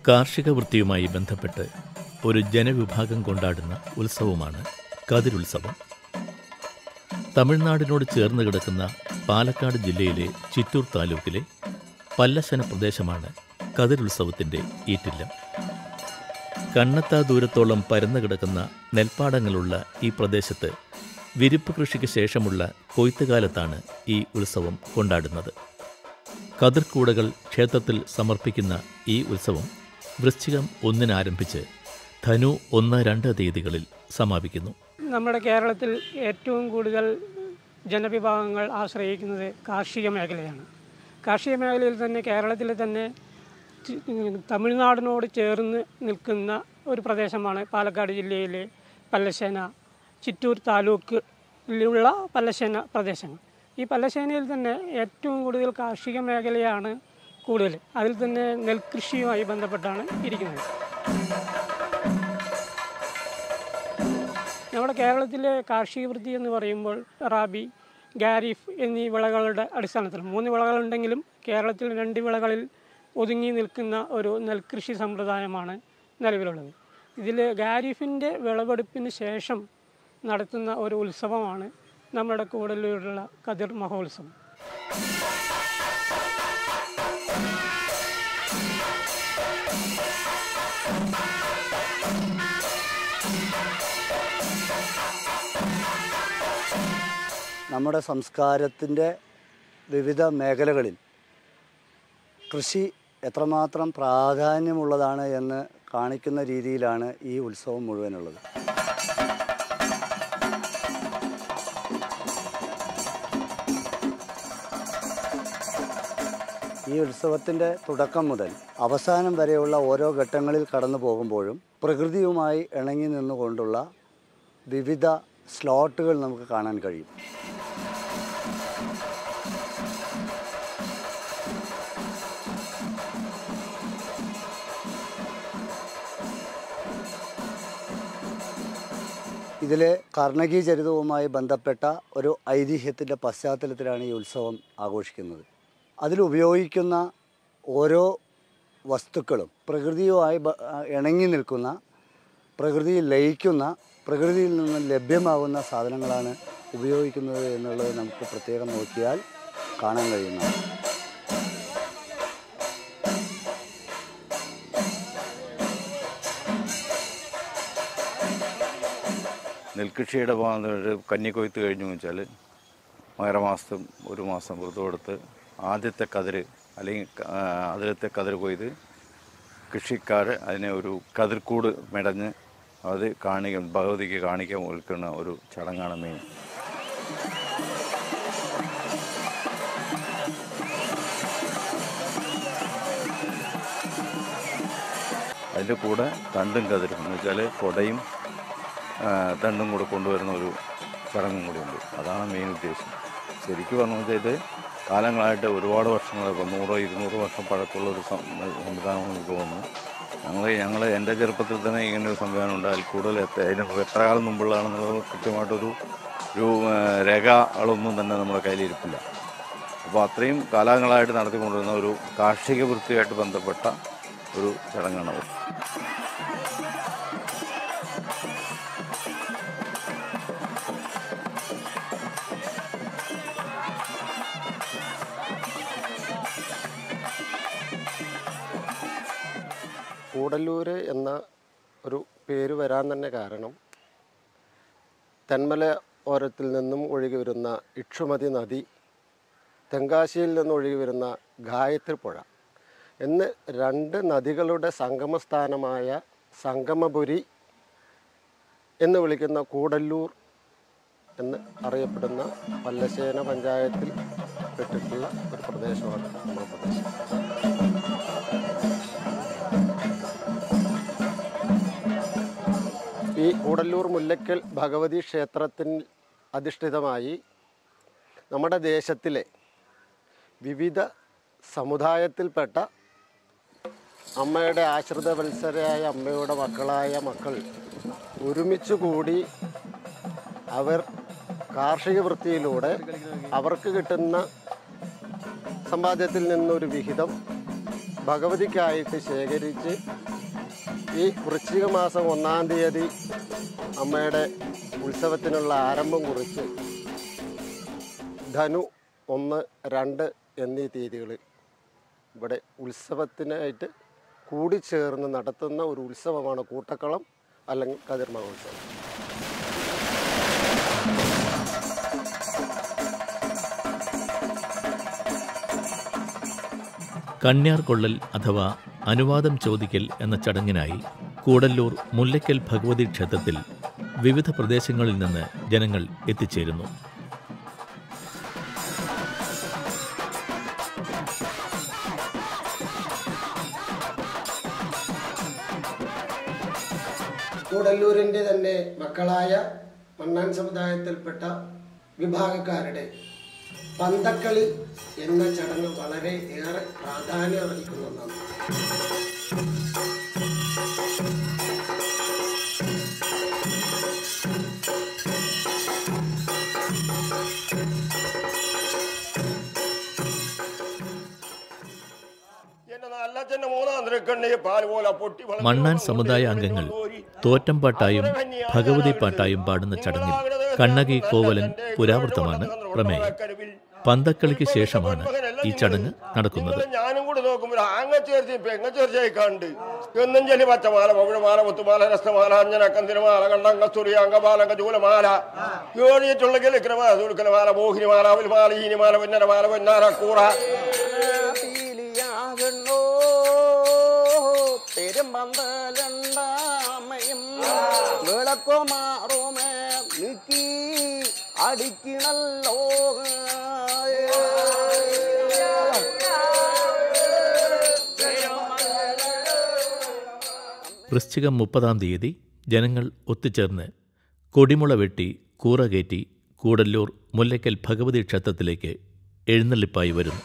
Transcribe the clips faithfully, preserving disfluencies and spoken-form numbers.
കാർഷിക വൃത്തിയുമായി ബന്ധപ്പെട്ട് ഒരു ജനവിഭാഗം കൊണ്ടാടുന്ന ഉത്സവമാണ് കതിരുത്സവം. തമിഴ്നാടിനോട് ചേർന്ന് കിടക്കുന്ന പാലക്കാട് ജില്ലയിലെ ചിറ്റൂർ താലൂക്കിലെ പല്ലശ്ശന പ്രദേശമാണ് കതിരുത്സവത്തിൻ്റെ ഈറ്റില്ലം. കണ്ണെത്താ ദൂരത്തോളം പരന്നു കിടക്കുന്ന നെൽപ്പാടങ്ങളുള്ള ഈ പ്രദേശത്ത് വിരിപ്പ് കൃഷിക്ക് ശേഷമുള്ള കൊയ്ത്തുകാലത്താണ് ഈ ഉത്സവം കൊണ്ടാടുന്നത്. കതിർക്കൂടകൾ ക്ഷേത്രത്തിൽ സമർപ്പിക്കുന്ന ഈ ഉത്സവം വൃശ്ചികം ഒന്നിന് ആരംഭിച്ച് ധനു ഒന്ന് രണ്ട് തീയതികളിൽ സമാപിക്കുന്നു. നമ്മുടെ കേരളത്തിൽ ഏറ്റവും കൂടുതൽ ജനവിഭാഗങ്ങൾ ആശ്രയിക്കുന്നത് കാർഷിക മേഖലയാണ്. കാർഷിക മേഖലയിൽ തന്നെ കേരളത്തിൽ തന്നെ തമിഴ്നാടിനോട് ചേർന്ന് നിൽക്കുന്ന ഒരു പ്രദേശമാണ് പാലക്കാട് ജില്ലയിലെ പല്ലശ്ശന, ചിറ്റൂർ താലൂക്കിലുള്ള പല്ലശ്ശന പ്രദേശങ്ങൾ. ഈ പല്ലശ്ശനയിൽ തന്നെ ഏറ്റവും കൂടുതൽ കാർഷിക മേഖലയാണ് കൂടുതൽ. അതിൽ തന്നെ നെൽകൃഷിയുമായി ബന്ധപ്പെട്ടാണ് ഇരിക്കുന്നത്. നമ്മുടെ കേരളത്തിലെ കാർഷിക വൃത്തി എന്ന് പറയുമ്പോൾ റാബി, ഖാരിഫ് എന്നീ വിളകളുടെ അടിസ്ഥാനത്തിൽ മൂന്ന് വിളകളുണ്ടെങ്കിലും കേരളത്തിൽ രണ്ട് വിളകളിൽ ഒതുങ്ങി നിൽക്കുന്ന ഒരു നെൽകൃഷി സമ്പ്രദായമാണ് നിലവിലുള്ളത്. ഇതിൽ ഖാരിഫിൻ്റെ വിളവെടുപ്പിന് ശേഷം നടത്തുന്ന ഒരു ഉത്സവമാണ് നമ്മുടെ കൂടല്ലൂരിലുള്ള കതിർ മഹോത്സവം. നമ്മുടെ സംസ്കാരത്തിൻ്റെ വിവിധ മേഖലകളിൽ കൃഷി എത്രമാത്രം പ്രാധാന്യമുള്ളതാണ് എന്ന് കാണിക്കുന്ന രീതിയിലാണ് ഈ ഉത്സവം മുഴുവനുള്ളത്. ഈ ഉത്സവത്തിൻ്റെ തുടക്കം മുതൽ അവസാനം വരെയുള്ള ഓരോ ഘട്ടങ്ങളിൽ കടന്നു പോകുമ്പോഴും പ്രകൃതിയുമായി ഇണങ്ങി നിന്നുകൊണ്ടുള്ള വിവിധ സ്ലോട്ടുകൾ നമുക്ക് കാണാൻ കഴിയും. ഇതിലെ കർണകി ചരിതവുമായി ബന്ധപ്പെട്ട ഒരു ഐതിഹ്യത്തിൻ്റെ പശ്ചാത്തലത്തിലാണ് ഈ ഉത്സവം ആഘോഷിക്കുന്നത്. അതിലുപയോഗിക്കുന്ന ഓരോ വസ്തുക്കളും പ്രകൃതിയുമായി ഇണങ്ങി നിൽക്കുന്ന, പ്രകൃതിയിൽ ലയിക്കുന്ന, പ്രകൃതിയിൽ നിന്ന് ലഭ്യമാകുന്ന സാധനങ്ങളാണ് ഉപയോഗിക്കുന്നത് എന്നുള്ളത് നമുക്ക് പ്രത്യേകം നോക്കിയാൽ കാണാൻ കഴിയുന്നതാണ്. നെൽകൃഷിയുടെ ഭാഗത്ത് കന്നിക്കൊയ്ത്ത് കഴിഞ്ഞു വെച്ചാൽ മകരമാസത്തും ഒരു മാസം വ്രതം എടുത്ത് ആദ്യത്തെ കതിര് അല്ലെങ്കിൽ ആദ്യത്തെ കതിർ കൊയ്ത് കൃഷിക്കാർ അതിനെ ഒരു കതിർക്കൂട് മെടഞ്ഞ് അത് കാണിക്കാൻ ഭഗവതിക്ക് കാണിക്കാൻ വിൽക്കുന്ന ഒരു ചടങ്ങാണ് മെയിൻ. അതിൻ്റെ കൂടെ തണ്ടും കതിരും എന്ന് വെച്ചാൽ കൊടയും തണ്ടും കൂടെ കൊണ്ടുവരുന്ന ഒരു ചടങ്ങും കൂടിയുണ്ട്. അതാണ് മെയിൻ ഉദ്ദേശം. ശരിക്കും പറഞ്ഞു വെച്ചാൽ ഇത് കാലങ്ങളായിട്ട് ഒരുപാട് വർഷങ്ങൾ, ഇപ്പോൾ നൂറോ ഇരുന്നൂറ് വർഷം പഴക്കമുള്ള ഒരു സംവിധാനം എനിക്ക് തോന്നുന്നു. ഞങ്ങൾ ഞങ്ങൾ എൻ്റെ ചെറുപ്പത്തിൽ തന്നെ ഇങ്ങനെ ഒരു സംവിധാനം ഉണ്ട്. അതിൽ കൂടുതൽ അതിന് എത്ര കാലം മുമ്പുള്ളതാണെന്നുള്ളത് കൃത്യമായിട്ടൊരു ഒരു രേഖകളൊന്നും തന്നെ നമ്മുടെ കയ്യിലിരിപ്പില്ല. അപ്പോൾ അത്രയും കാലങ്ങളായിട്ട് നടത്തിക്കൊണ്ടിരുന്ന ഒരു കാർഷിക വൃത്തിയായിട്ട് ബന്ധപ്പെട്ട ഒരു ചടങ്ങാണത്. കൂടല്ലൂർ എന്ന ഒരു പേര് വരാൻ തന്നെ കാരണം തെന്മല ഓരത്തിൽ നിന്നും ഒഴുകി വരുന്ന ഇക്ഷുമതി നദി, തെങ്കാശിയിൽ നിന്ന് ഒഴുകി വരുന്ന ഗായത്രി പുഴ എന്ന് രണ്ട് നദികളുടെ സംഗമസ്ഥാനമായ സംഗമപുരി എന്ന് വിളിക്കുന്ന കൂടല്ലൂർ എന്ന് അറിയപ്പെടുന്ന പല്ലശ്ശേന പഞ്ചായത്തിൽ പെട്ടിട്ടുള്ള ഒരു പ്രദേശമാണ് നമ്മുടെ പ്രദേശം. ഈ കൂടല്ലൂർ മുല്ലക്കൽ ഭഗവതി ക്ഷേത്രത്തിൽ അധിഷ്ഠിതമായി നമ്മുടെ ദേശത്തിലെ വിവിധ സമുദായത്തിൽപ്പെട്ട അമ്മയുടെ ആശ്രിത വത്സരയായ അമ്മയുടെ മക്കളായ മക്കൾ ഒരുമിച്ച് കൂടി അവർ കാർഷിക വൃത്തിയിലൂടെ അവർക്ക് കിട്ടുന്ന സമ്പാദ്യത്തിൽ നിന്നൊരു വിഹിതം ഭഗവതിക്കായിട്ട് ശേഖരിച്ച് ഈ വൃശ്ചിക മാസം ഒന്നാം തീയതി അമ്മയുടെ ഉത്സവത്തിനുള്ള ആരംഭം കുറിച്ച് ധനു ഒന്ന് രണ്ട് എന്നീ തീയതികളിൽ ഇവിടെ ഉത്സവത്തിനായിട്ട് കൂടിച്ചേർന്ന് നടത്തുന്ന ഒരു ഉത്സവമാണ് കൂട്ടക്കളം അല്ലെങ്കിൽ കതിർ മഹോത്സവം. കണ്യാർ കൊള്ളൽ അഥവാ അനുവാദം ചോദിക്കൽ എന്ന ചടങ്ങിനായി കൂടല്ലൂർ മുല്ലയ്ക്കൽ ഭഗവതി ക്ഷേത്രത്തിൽ വിവിധ പ്രദേശങ്ങളിൽ നിന്ന് ജനങ്ങൾ എത്തിച്ചേരുന്നു. കൂടല്ലൂരിൻ്റെ തന്നെ മക്കളായ മണ്ണാൻ സമുദായത്തിൽപ്പെട്ട വിഭാഗക്കാരുടെ പന്തക്കളി എന്ന ചടങ്ങ് വളരെ ഏറെ പ്രാധാന്യം അർഹിക്കുന്ന ഒന്നാണ്. മണ്ണാൻ സമുദായ അംഗങ്ങൾ തോറ്റംപാട്ടായും ഭഗവതി പാട്ടായും പാടുന്ന ചടങ്ങിൽ കണ്ണകി കോവലൻ പുരാവൃത്തമാണ് പ്രമേയം. പന്തക്കളിക്ക് ശേഷമാണ് ഈ ചടങ്ങ് നടക്കുന്നത്. ഞാനും കൂടെ നോക്കുമ്പോൾ അങ്ങ ചേർച്ച പെങ്ങ ചേർച്ചയായി കണ്ട് എന്നും ചെല്ലി പച്ചമാല പവിഴമാല മുത്തുമാല രസ്തമാല അഞ്ജന കന്തിരമാല കണ്ടങ്ക സ്തുരി അങ്കമാല ജൂലമാല ഏഴിയിട്ടുള്ള കിളിക്കരമാല തുലുക്കലമാല മോഹിനിമാല അവൽമാല ഈനിമാല പൊന്നരമാല പൊന്നാര കൂറ പെരുമ്പന്തലണ്ടാമയും വിളക്കുമാറുമേ നീക്കി അടിക്കണല്ലോ. വൃശ്ചികം മുപ്പതാം തീയതി ജനങ്ങൾ ഒത്തുചേർന്ന് കൊടിമുള വെട്ടി കൂറ കയറ്റി കൂടല്ലൂർ മുല്ലയ്ക്കൽ ഭഗവതി ക്ഷേത്രത്തിലേക്ക് എഴുന്നള്ളിപ്പായി വരുന്നു.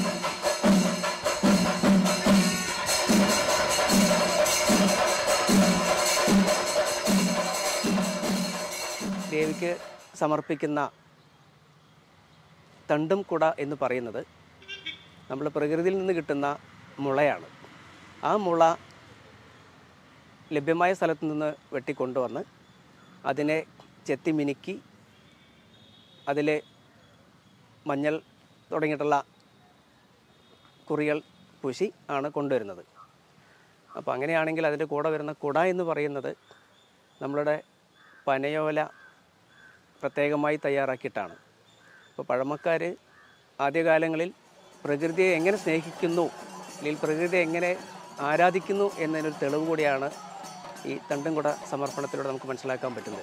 ദേവിക്ക് സമർപ്പിക്കുന്ന തണ്ടും കുട എന്ന് പറയുന്നത് നമ്മൾ പ്രകൃതിയിൽ നിന്ന് കിട്ടുന്ന മുളയാണ്. ആ മുള ലഭ്യമായ സ്ഥലത്തു നിന്ന് വെട്ടിക്കൊണ്ടുവന്ന് അതിനെ ചെത്തി മിനുക്കി അതിൽ മഞ്ഞൾ തുടങ്ങിയിട്ടുള്ള കുറികൾ പൂശി ആണ് കൊണ്ടുവരുന്നത്. അപ്പോൾ അങ്ങനെയാണെങ്കിൽ അതിൻ്റെ കൂടെ വരുന്ന കുട എന്ന് പറയുന്നത് നമ്മളുടെ പനയോല പ്രത്യേകമായി തയ്യാറാക്കിയിട്ടാണ്. അപ്പോൾ പഴമക്കാർ ആദ്യകാലങ്ങളിൽ പ്രകൃതിയെ എങ്ങനെ സ്നേഹിക്കുന്നു അല്ലെങ്കിൽ പ്രകൃതിയെ എങ്ങനെ ആരാധിക്കുന്നു എന്നതിനൊരു തെളിവ് കൂടിയാണ് ഈ തണ്ടും കുട സമർപ്പണത്തിലൂടെ നമുക്ക് മനസ്സിലാക്കാൻ പറ്റുന്നത്.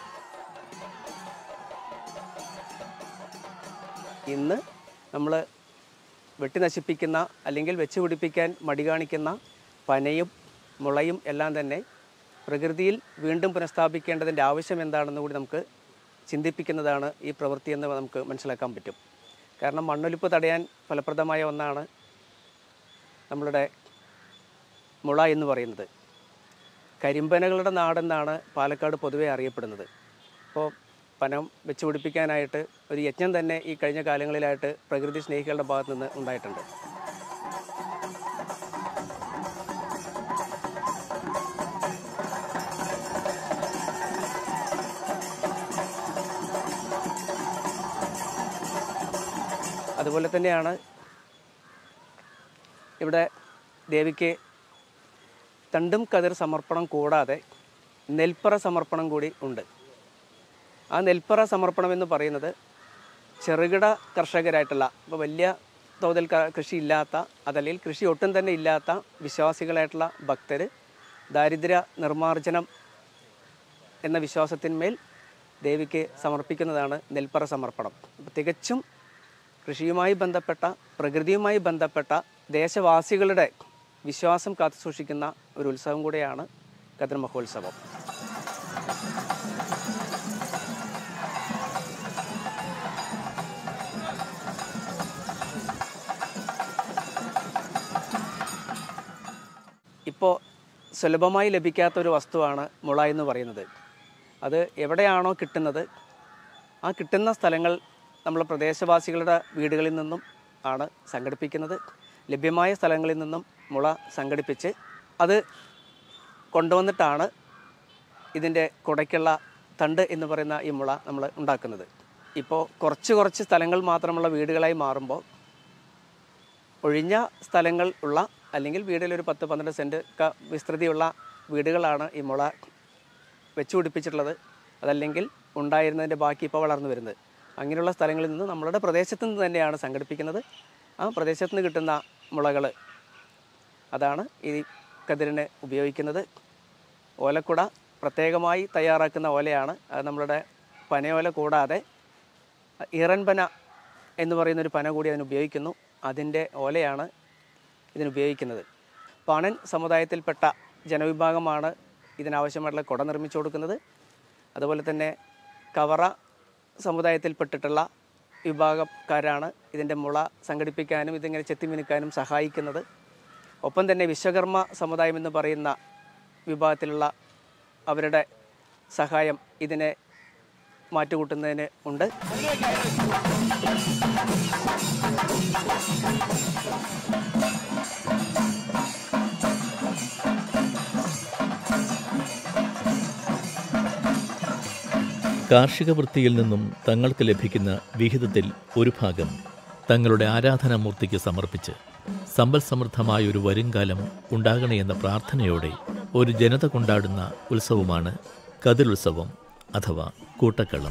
ഇന്ന് നമ്മൾ വെട്ടി നശിപ്പിക്കുന്ന അല്ലെങ്കിൽ വെച്ച് പിടിപ്പിക്കാൻ മടി കാണിക്കുന്ന പനയും മുളയും എല്ലാം തന്നെ പ്രകൃതിയിൽ വീണ്ടും പുനഃസ്ഥാപിക്കേണ്ടതിൻ്റെ ആവശ്യം എന്താണെന്ന് കൂടി നമുക്ക് ചിന്തിപ്പിക്കുന്നതാണ് ഈ പ്രവൃത്തി എന്ന് നമുക്ക് മനസ്സിലാക്കാൻ പറ്റും. കാരണം മണ്ണൊലിപ്പ് തടയാൻ ഫലപ്രദമായ ഒന്നാണ് നമ്മളുടെ മുള എന്ന് പറയുന്നത്. കരിമ്പനകളുടെ നാടെന്നാണ് പാലക്കാട് പൊതുവെ അറിയപ്പെടുന്നത്. അപ്പോൾ പനം വെച്ച് പിടിപ്പിക്കാനായിട്ട് ഒരു യജ്ഞം തന്നെ ഈ കഴിഞ്ഞ കാലങ്ങളിലായിട്ട് പ്രകൃതി സ്നേഹികളുടെ ഭാഗത്തു നിന്ന് ഉണ്ടായിട്ടുണ്ട്. അതുപോലെ തന്നെയാണ് ഇവിടെ ദേവിക്ക് തണ്ടും കതിർ സമർപ്പണം കൂടാതെ നെൽപ്പറ സമർപ്പണം കൂടി ഉണ്ട്. ആ നെൽപ്പറ സമർപ്പണം എന്ന് പറയുന്നത് ചെറുകിട കർഷകരായിട്ടുള്ള, ഇപ്പോൾ വലിയ തോതിൽ കൃഷി ഇല്ലാത്ത അതല്ലെങ്കിൽ കൃഷി ഒട്ടും തന്നെ ഇല്ലാത്ത വിശ്വാസികളായിട്ടുള്ള ഭക്തർ ദാരിദ്ര്യ നിർമ്മാർജ്ജനം എന്ന വിശ്വാസത്തിന്മേൽ ദേവിക്ക് സമർപ്പിക്കുന്നതാണ് നെൽപ്പറ സമർപ്പണം. അപ്പോൾ തികച്ചും കൃഷിയുമായി ബന്ധപ്പെട്ട പ്രകൃതിയുമായി ബന്ധപ്പെട്ട ദേശവാസികളുടെ വിശ്വാസം കാത്തു സൂക്ഷിക്കുന്ന ഒരു ഉത്സവം കൂടിയാണ് കതിർ മഹോത്സവം. ഇപ്പോൾ സുലഭമായി ലഭിക്കാത്തൊരു വസ്തുവാണ് മുള എന്ന് പറയുന്നത്. അത് എവിടെയാണോ കിട്ടുന്നത് ആ കിട്ടുന്ന സ്ഥലങ്ങൾ നമ്മൾ പ്രദേശവാസികളുടെ വീടുകളിൽ നിന്നും ആണ് സംഘടിപ്പിക്കുന്നത്. ലഭ്യമായ സ്ഥലങ്ങളിൽ നിന്നും മുള സംഘടിപ്പിച്ച് അത് കൊണ്ടുവന്നിട്ടാണ് ഇതിൻ്റെ കുടയ്ക്കുള്ള തണ്ട് എന്ന് പറയുന്ന ഈ മുള നമ്മൾ ഉണ്ടാക്കുന്നത്. ഇപ്പോൾ കുറച്ച് കുറച്ച് സ്ഥലങ്ങൾ മാത്രമുള്ള വീടുകളായി മാറുമ്പോൾ ഒഴിഞ്ഞ സ്ഥലങ്ങൾ ഉള്ള അല്ലെങ്കിൽ വീടിലൊരു പത്ത് പന്ത്രണ്ട് സെൻറ്റ് ഒക്കെ വിസ്തൃതിയുള്ള വീടുകളാണ് ഈ മുള വെച്ച് പിടിപ്പിച്ചിട്ടുള്ളത്. അതല്ലെങ്കിൽ ഉണ്ടായിരുന്നതിൻ്റെ ബാക്കി ഇപ്പോൾ വളർന്നു വരുന്നത്. അങ്ങനെയുള്ള സ്ഥലങ്ങളിൽ നിന്ന് നമ്മളുടെ പ്രദേശത്തു നിന്ന് തന്നെയാണ് സംഘടിപ്പിക്കുന്നത്. ആ പ്രദേശത്ത് നിന്ന് കിട്ടുന്ന മുളകൾ അതാണ് ഈ കതിരിന് ഉപയോഗിക്കുന്നത്. ഓലക്കുട പ്രത്യേകമായി തയ്യാറാക്കുന്ന ഓലയാണ്. അത് നമ്മളുടെ പനയോല കൂടാതെ ഈറൻപന എന്ന് പറയുന്നൊരു പന കൂടി അതിന് ഉപയോഗിക്കുന്നു. അതിൻ്റെ ഓലയാണ് ഇതിനുപയോഗിക്കുന്നത്. പാണൻ സമുദായത്തിൽപ്പെട്ട ജനവിഭാഗമാണ് ഇതിനാവശ്യമായിട്ടുള്ള കുട നിർമ്മിച്ചു കൊടുക്കുന്നത്. അതുപോലെ തന്നെ കവറ സമുദായത്തിൽപ്പെട്ടിട്ടുള്ള വിഭാഗക്കാരാണ് ഇതിൻ്റെ മുള സംഘടിപ്പിക്കാനും ഇതിങ്ങനെ ചെത്തിമിനുക്കാനും സഹായിക്കുന്നത്. ഒപ്പം തന്നെ വിശ്വകർമ്മ സമുദായം എന്ന് പറയുന്ന വിഭാഗത്തിലുള്ള അവരുടെ സഹായം ഇതിനെ മാറ്റുകൂട്ടുന്നതിന് ഉണ്ട്. കാർഷിക വൃത്തിയിൽ നിന്നും തങ്ങൾക്ക് ലഭിക്കുന്ന വിഹിതത്തിൽ ഒരു ഭാഗം തങ്ങളുടെ ആരാധനാമൂർത്തിക്ക് സമർപ്പിച്ച് സമ്പൽ സമൃദ്ധമായ ഒരു വരുംകാലം ഉണ്ടാകണേ എന്ന പ്രാർത്ഥനയോടെ ഒരു ജനത കൊണ്ടാടുന്ന ഉത്സവമാണ് കതിരുത്സവം അഥവാ കൂട്ടക്കളം.